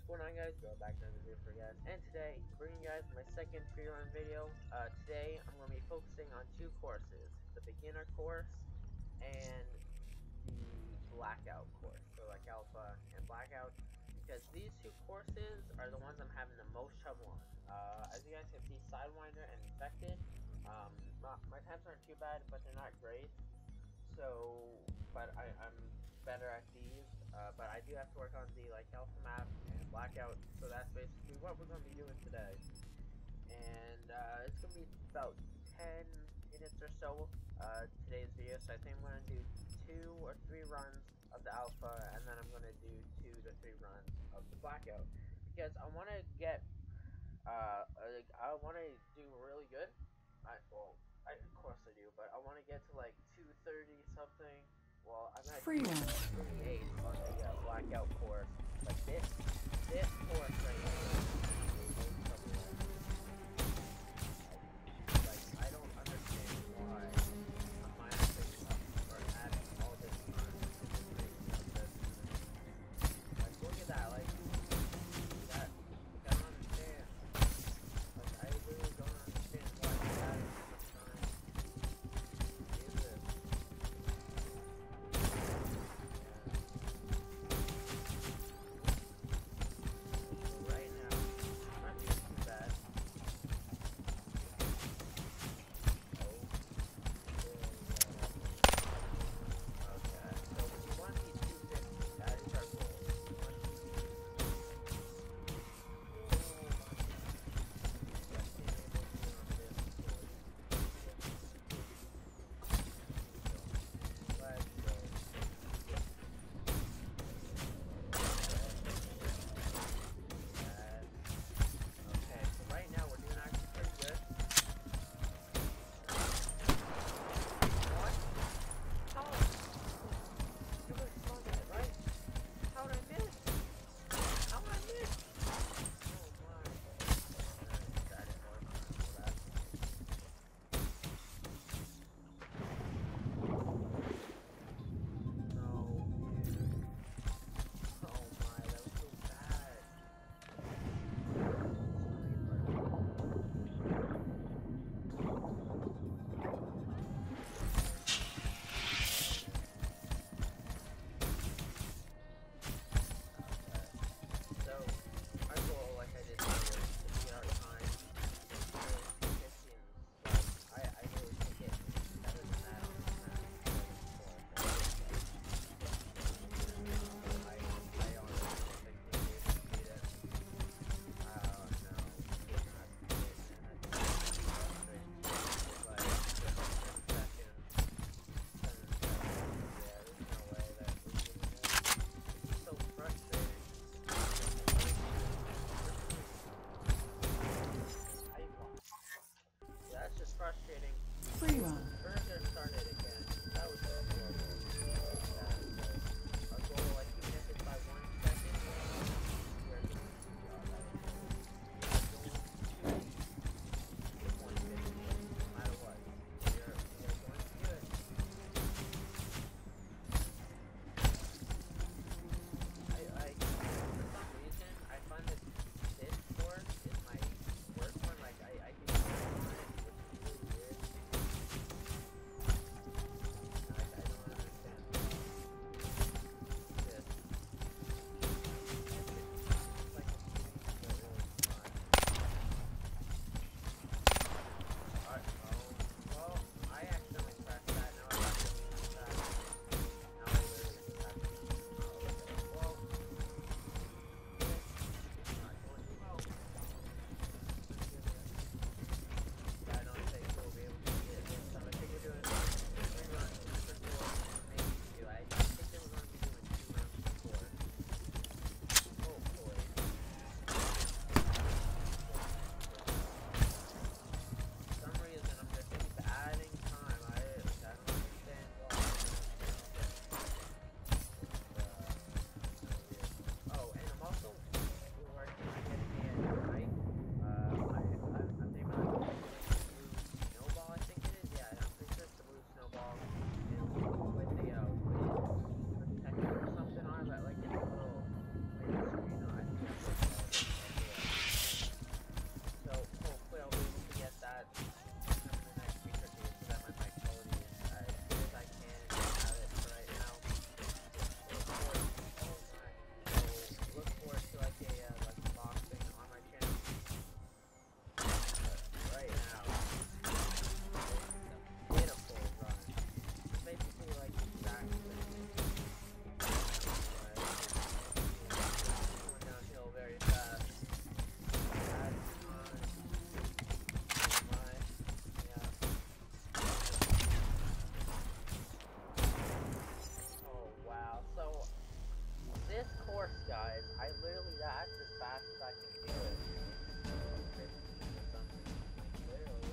going on, guys? Go back to another video for you guys, and today I'm bringing you guys my second free run video. Today I'm going to be focusing on two courses, the beginner course and the blackout course, so like alpha and blackout, because these two courses are the ones I'm having the most trouble on. As you guys can see, Sidewinder and Infected, my times aren't too bad, but they're not great. So, but I'm better at these, but I do have to work on the like alpha map and blackout, so that's basically what we're going to be doing today. And it's going to be about 10 minutes or so, today's video, so I think I'm going to do 2 or 3 runs of the alpha, and then I'm going to do 2 to 3 runs of the blackout, because I want to get, I want to do really good. Of course I do, but I want to get to like 230 something. Well, I'm at Free one. 228 on the blackout course. But this course right here, like I don't understand why my athletes are adding all this time to this. Like look at that, like that. Like, I don't understand. Like I really don't understand why they're adding so much time. Is this? guys, I literally, that's as fast as I can do it. It's 15 or something. Literally,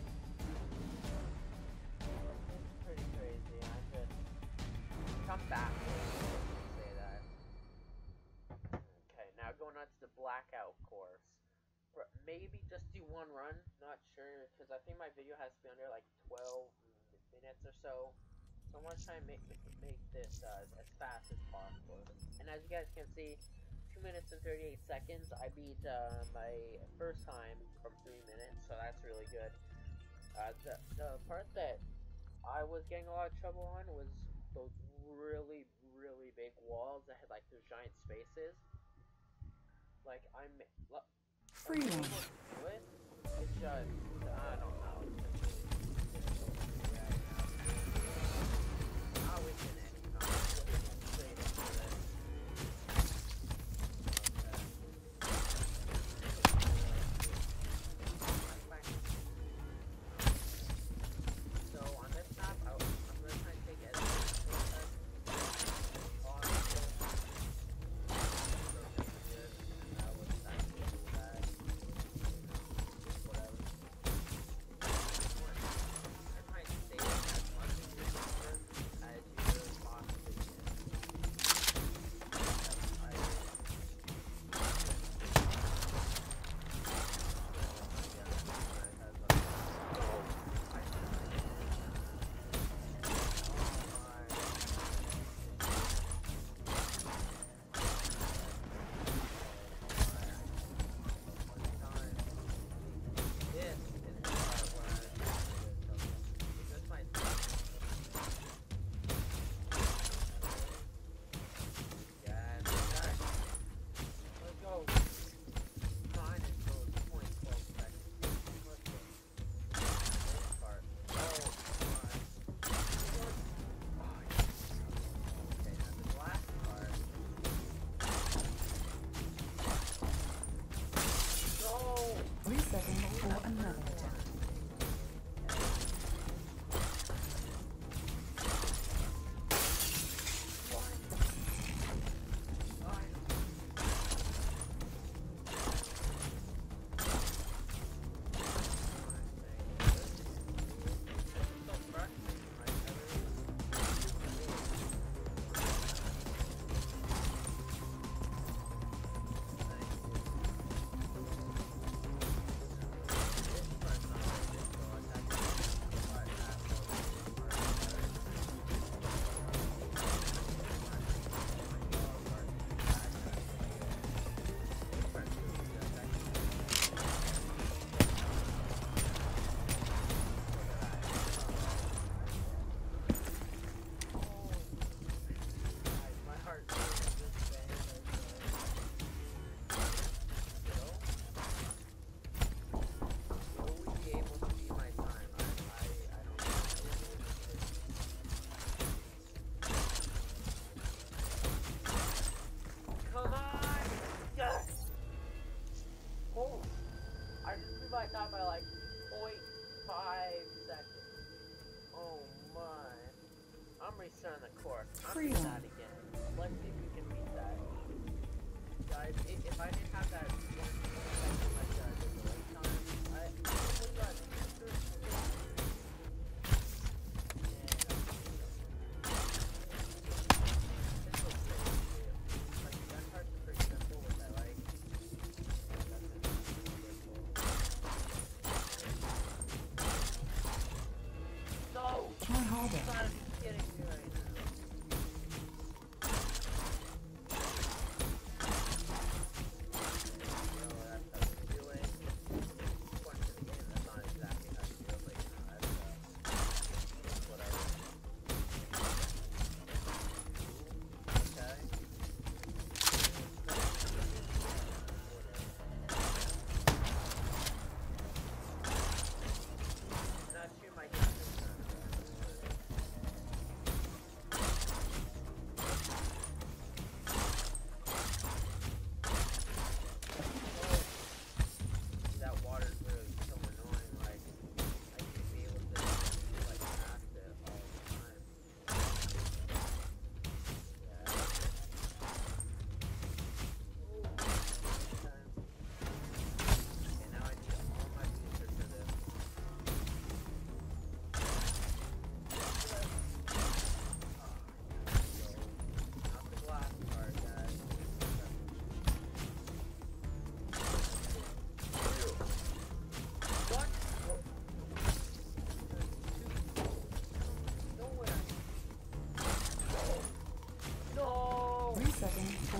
it's pretty crazy. I just come back and say that. Okay, now going on to the blackout course. Maybe just do one run, not sure, because I think my video has to be under like 12 minutes or so. So I want to try and make this as fast as possible. And as you guys can see, 2 minutes and 38 seconds. I beat my first time from 3 minutes, so that's really good. The part that I was getting a lot of trouble on was those really, really big walls that had like those giant spaces. Like I'm Freedom. almost do it. It's just I don't know. I was in any time. Straight into this. So on this map, I'm gonna try and take it as By like 0.5 seconds. Oh my. I'm restarting the course. I'm doing that again. Let's see if we can beat that. Guys, if I didn't have that 1 second like delay time, I would got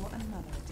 another